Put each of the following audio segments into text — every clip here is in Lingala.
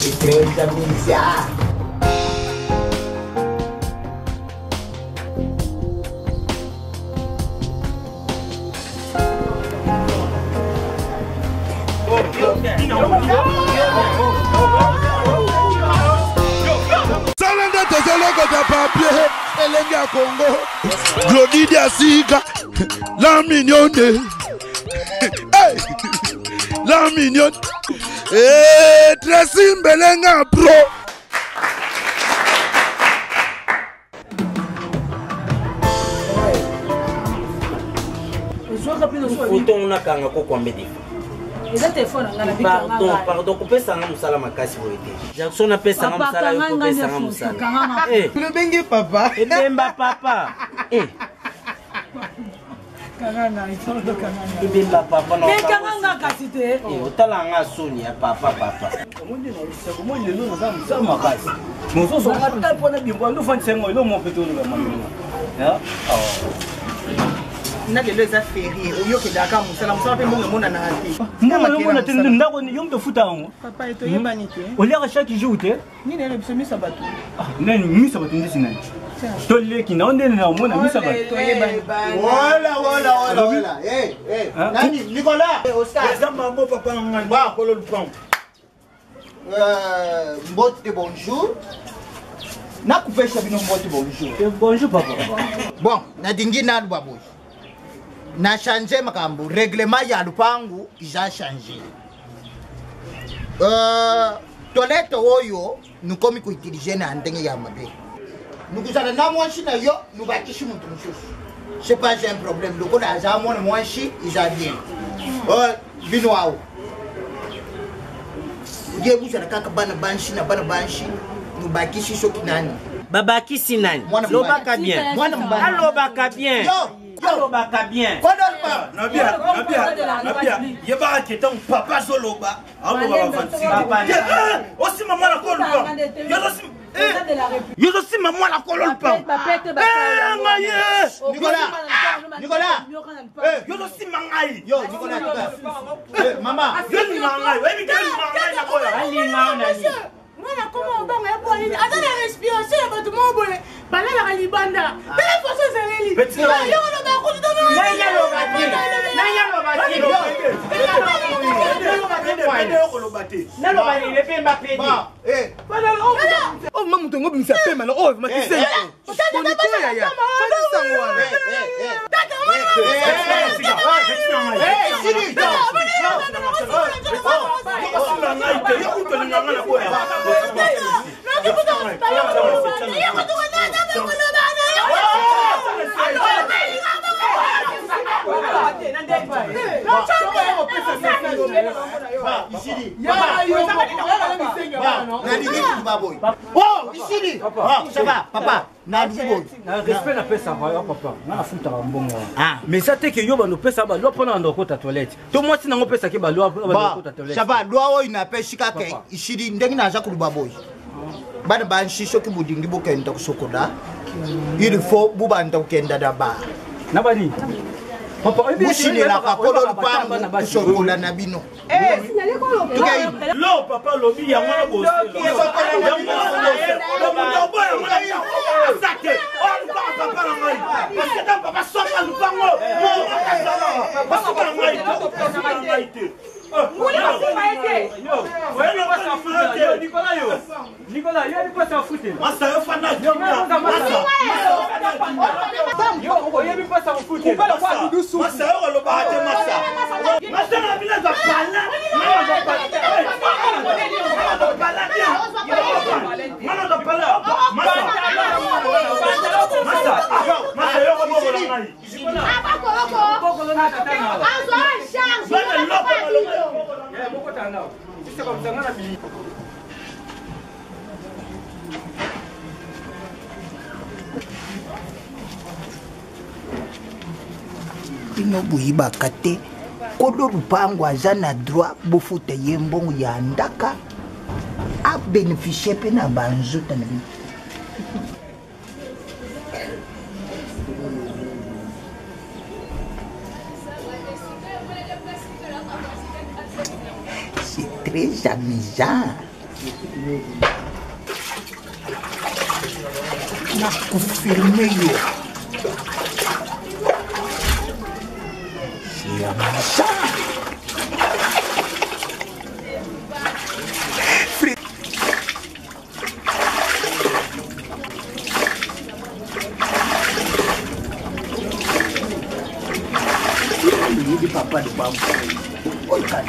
Estrela Mícia. Salanda tozoloko de papier, elenga Congo, Glodidia Sika, la mignonne, hey, la mignonne, Tracy Belenga Pro. Pardon, couper ça na musala makasi boité. Jackson a pesa na musala yo couper ça na musala. Eh, le bengi papa. E bemba papa. Eh. Kangana, itondo kangana. E bemba papa non. Mais kangana kasite. Eh, otala nga Sonia papa. Omundi na risako mo lelo na musala makasi. Mososo ngata pona bimbo ndo fanti sengo ilo mo petolo la mama. Ya? Na lelo eza férié oyoke daka musala pe mbongo mona na ati mbona tende ndako ni yombe futa ngo papa eto yebani te olera chaque jour te ni lelo biso misa batu nani misa batu ndisi nani toleki na ondene na mona misa batu to yebani Voilà. Nani Nicolas Oscar eza mambo papa ngani ba kolo lupango mbote bonjour. Nakupesha bino mbote bonjour. Bonjour papa. Bon, nadingi na baboy. Na changer makambo, règlement ya lupangu ija changer. Toilette oyo nukomi ku utiliser na ndenge ya mabe. Nukuzana na mwanshi na yo nubakishi muntu mususu. C'est pas un problème. Loko na za mwana mwanshi ija bien. Bino wao. Ye buza na kaka bana banshi nubakishi soki nani. Babaki sinani. Lobaka bien. Mwana mbana. Alobaka bien. Yo baka bien. Nabia. Yeba ketan papa soloba. Aloba fanti. Aussi maman la koloba. Yo aussi maman la koloba. Nicolas. Yo aussi mangai. Yo Nicolas. Maman. Yo ni mangai. Wewe ni mangai na kola. Ali ngao Mwana koma obanga ya bwani ata na respiration ya bato mo boye balala libanda tele foso zeleli yo no ba ko to no Nanya lobate. Nalo ba ni lepemba pedi. oh mamu to ngobi misa pema oh makise Oh, ici, ça va, papa. Respect na pesa papa. Na futa mbongo. Mais ça te que yo ba no pesa ba lo pona ndo kota toilette. To moi si na ngo pesa ke ba lo ba kota toilette. Ça va, lo o ina pe shika ke ici ndenge na za kuluba boy. Bana ba nshisho ki budingi bo kenda kusokoda. Il faut buba nda kenda da ba. Na bani. Papa, Mushini la kakolo lupangu kusokola na bino. Lo papa lobi ya mwana bosi. Nicolas, il y a quoi ça foutre? Massa, yo fana. Yo, il y a pas ça foutre. Massa, yo lo ba te massa. Massa na bila za pala. Mana za pala. Massa, yo ko mo la ngai. Ino buiba kate kodo lupangu aza na droit bofuta ye mbongo ya ndaka a bénéficier pe na banzuta na bino. C'est très amusant. Na confirmer yo. C'est un machin. Il est papa de bambou. Oh, il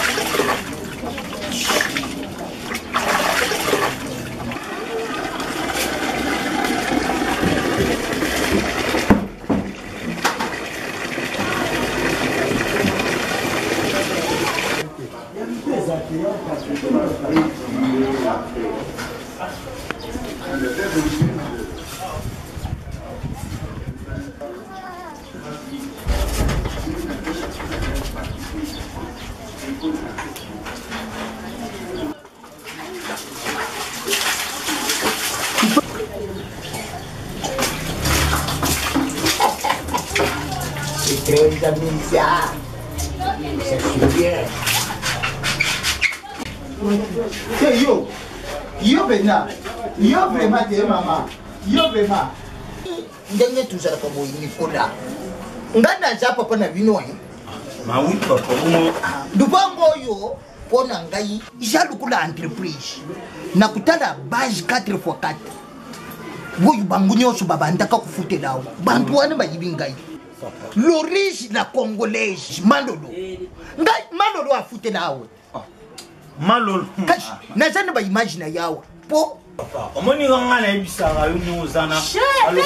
Yo bena, yo vraiment de maman, yo vraiment. Ndenge tuzala kwa boyi Nicolas. Ngana za papa na bino hein. Ma oui papa mo. Dubango yo pona ngai jalukula entreprise. Nakutala base 4x4. Boyu bangu nyoso baba ndaka kufutela awo. Bantu wana bayibi ngai. L'origine la congolaise Malolo. Ngai Malolo afutela awo. Malolo. Kashi nazana ba imagine yawo. Po papa, omoni ngana ebisaka yo nyozana. Allô.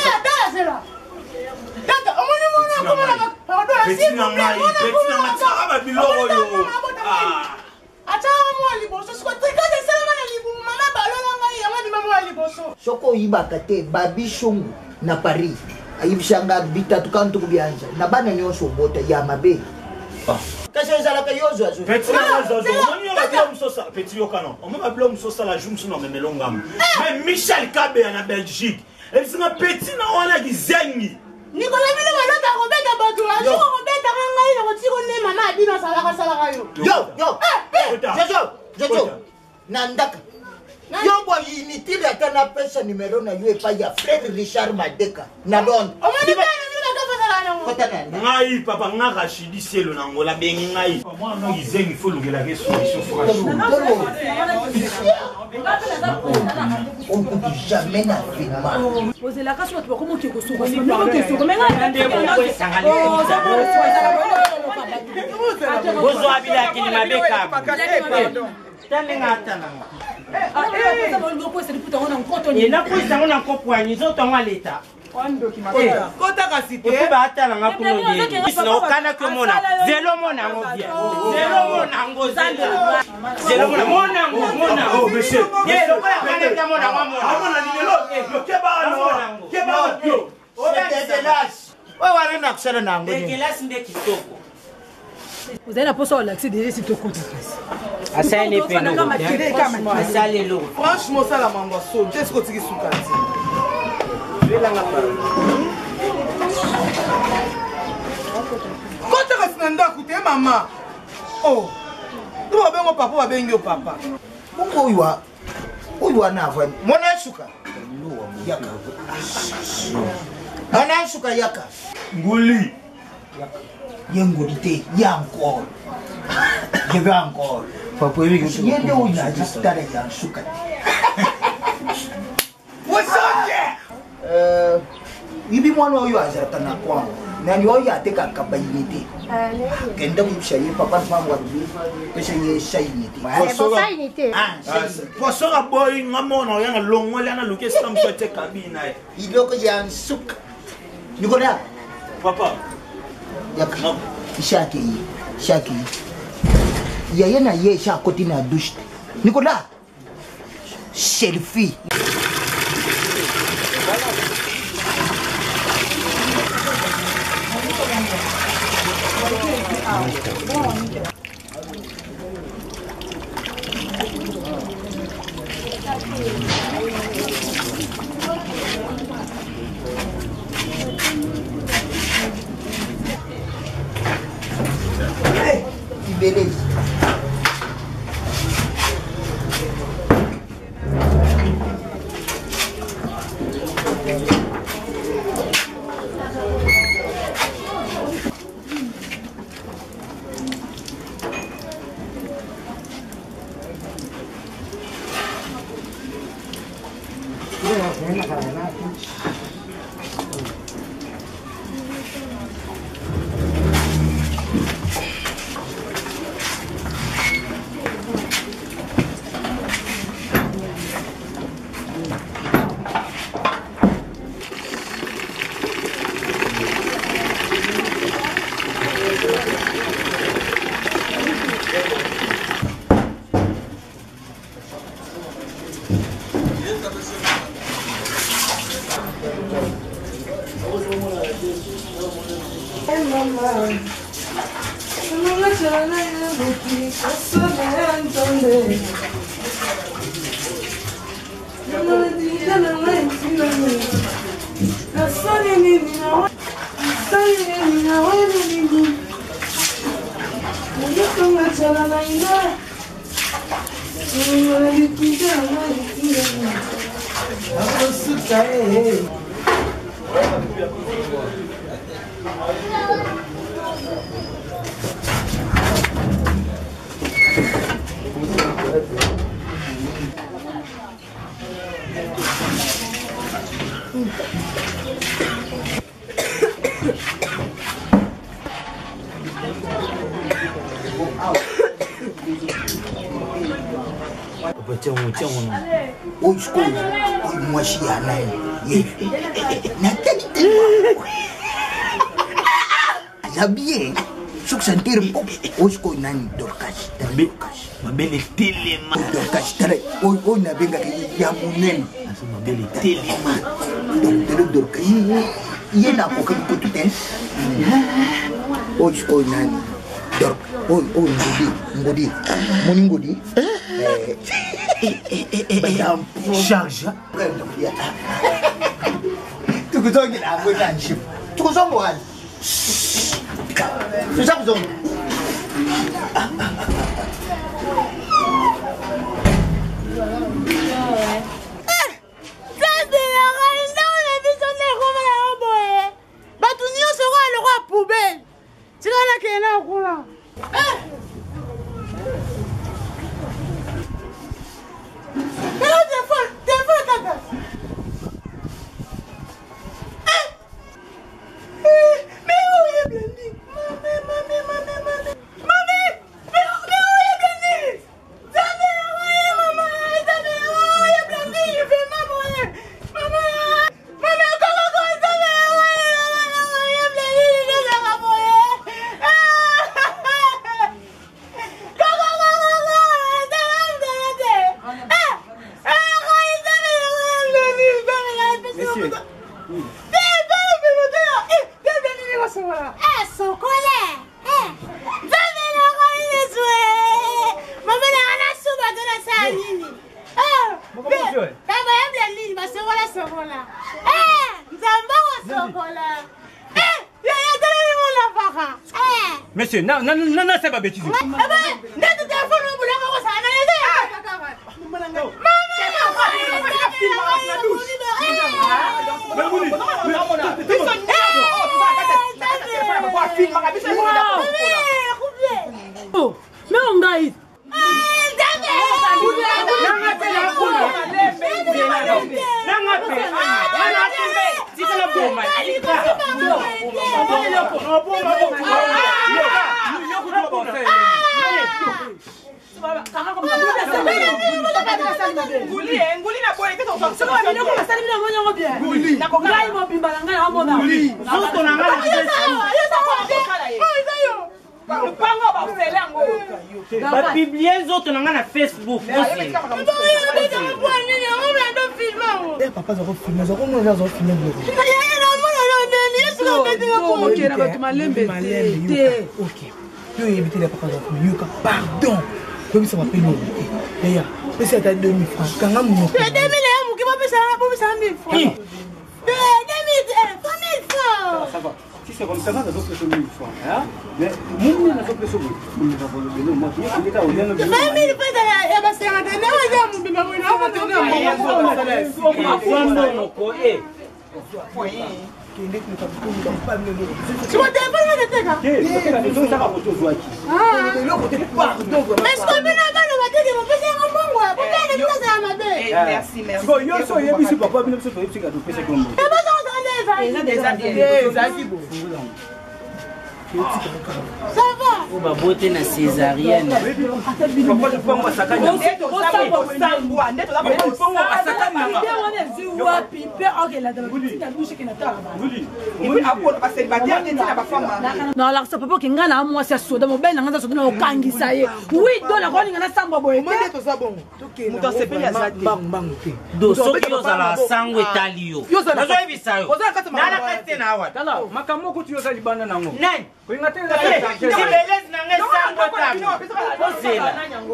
Tata, omoni mona komona pardon, s'il vous plaît. Petit na tsaka ba biloko yo. Ata mo liboso, siko trika de sala na libu mama balona ngai yanga di mama liboso. Soko ibaka te babi shungu na Paris. Ayibishanga bitatu kantu kubyanja. Na bana nyonso bota ya mabe. Kasa ezala ka yozo azo. Petit na zozo, omoni yo ba musosa, petit yo kana. Omoni ba bilo musosa la jumsu no memelongam. Mais Michel Kabe na Belgique. Et c'est un petit na wana gizengi. Nicolas Milo balota robeta bato, ajo robeta ngai na kotiko ne mama abina sala yo. Yo. Jojo. Nandaka. Yo bo inutile ata na pesa numero na yo epa ya Fred Richard Madeka na Londres. Omoni bana nilo ka fala na ngo. Kotana. Ngai papa nga Rachidi Cielo na ngola bengi ngai. Moi no gizengi faut lungi la solution franchement. On ne peut jamais na finma. Posez la question tu comment tu ko suko. Mais Bozo abila kilima beka. Tane ngata na. Et la police on a compris ils ont en l'état. Kota kasite. Otuba atala nga kuno ngi. Sina okana ko mona. Zelo mona ngo bien. Zelo mona ngo zelo. Zelo mona mona. Oh monsieur. Zelo mona kana mona mona. Amona ni lelo. Keba no. Keba yo. C'est dégueulasse. Wa wana kusala nango. Dégueulasse nde kitoko. Vous avez la poste à l'accès déjà c'est au compte. Asale peno. Asale lo. Franchement ça la mango so. Qu'est-ce que tu sukati? Kota kasinanda kute mama. Oh. Tu vas bengo papa va bengo papa. Mungu uyu na avani. Mona suka. Yaka. Ana suka yaka. Nguli. Yengolite ya encore. Je veux encore. Papa oui que tu. Yende uyu na juste tare ya suka. What's up there? Ibi mwana oyo azata na kwa. Nani oyo ateka kabayinite. Kenda kubishaye papa mpango wa bibi. Pesa ye shayinite. Poso ga boy ngamona yana longo yana luke stam sote kabina. Iloko ya suka. Nikola. Papa. Yaka. Shaki. Yeye na ye sha koti na douche. Nikola. Selfie. Charge. Tu que toi qui l'as avoué dans le chip. Tu que ça moi. C'est ça que vous Monsieur, non, c'est pas bêtise. Publier les autres dans Facebook. Pardon. Comme ça m'appelle nous. D'ailleurs, c'est à 2000 francs. Quand on nous. 2000 qui va payer ça pour 1000 francs. 2000 francs. Ça va. Si c'est comme ça, on a d'autres 1000 francs. Mais nous, on a d'autres 1000 francs. 20 000 francs. merci. Yo so yebisi papa bino biso toyebisi ka topesa kombo. Ça va? On va botter la césarienne. Non, alors ça peut pas qu'il y ait un mois, c'est soda, mon ben, on a soda, on kangi ça y est. Oui, dans la ronde, on a samba boy. Moi, c'est ça bon. Muto sepeli azadi. Bang bang. Do soki ozala sango etalio. Nazo ebisa yo. Nala kate na awa. Tala, makambo ko tuyo sa libanda nango. Nani? Ko ingate na Sibelezi nange sango tabi. Ozela.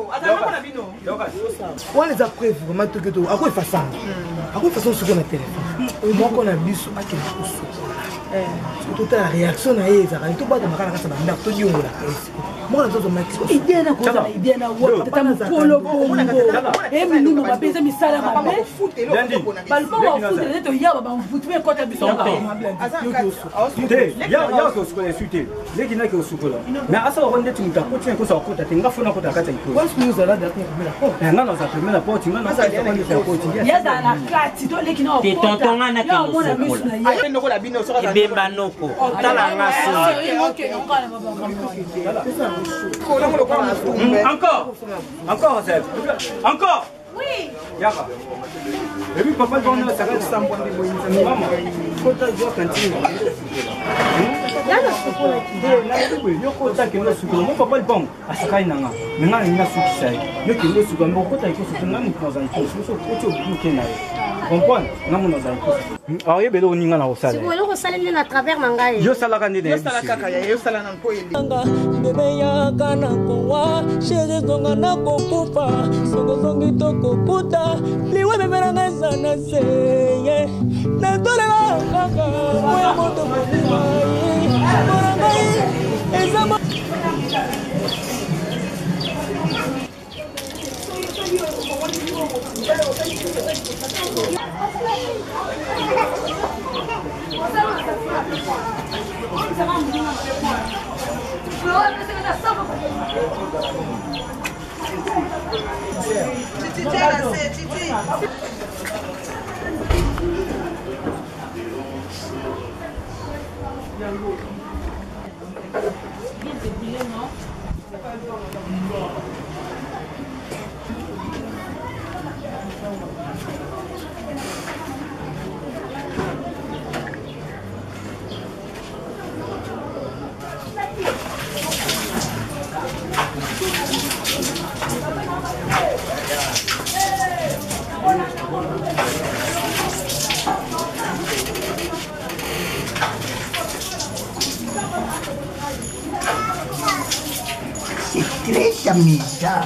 On les a preuves vraiment tout que tout. À quoi il fait ça? À quoi il fait ça sur le téléphone? Moi qu'on a vu sur à quel point. Toute la réaction na yeza quand tout bas de makana kasa na to diongo la. Moi na zo max. Idée na koza idée na wo tata mukolo bongo. Mimi mo bapeza misala mabe. Balbo wa fute to yaba ba mfutu be kota biso nga. Ya ko sukola suite. Leki na ko sukola. Mais asa ronde tumuta ko tien ko sa ko tata nga fona ko ta kata iko. Once nous allons d'après la porte. Nga na sa première porte, nga na sa ronde sa porte. Ya za na klati to leki na. Te tonton na ke sukola. Ayi noko la bino so ka. Bemba noko. Tala nga so. Encore, Seb. Encore. Oui. Yaka. Et puis papa on a ça va sambo de boyinza mama. Ko ta jo kantine. Yana sukola De la de yo ko ta ke no sukola. Mon papa bon asakai nanga. Menga ninga suki sai. Yo ke no sukola mo ko ta ko sukola nani ko za ko so ko to bu ke na. Comprendre? Namu no za ko. Ah ye belo ninga na osala. Sikola ko salele na travers mangai. Yo sala kan de. Yo sala kaka ya yo sala nan ko yeli. Bebe ya kana kwa shere zonga na kokufa songo zongi to kokuta liwe bebe na ngasa na seye na tole la kaka moya moto kwa mora ngai ezama C'est très amusant.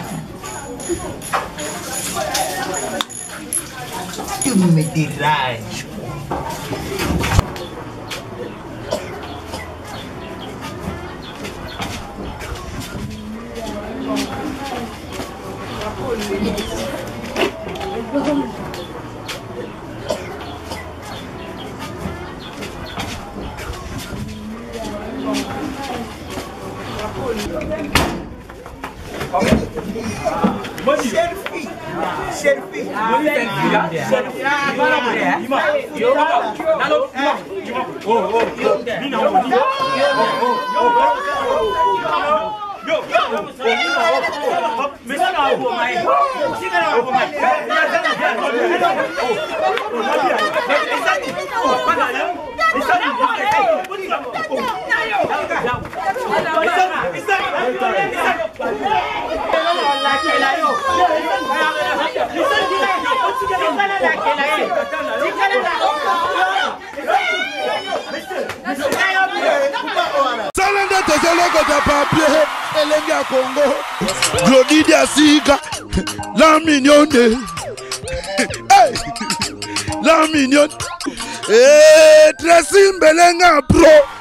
Tu me déranges. Selfie. Salanda tozoloko ta papier elengi ya Congo Glodidi Asika la mignonne la mignonne Tracy Mbelenga bro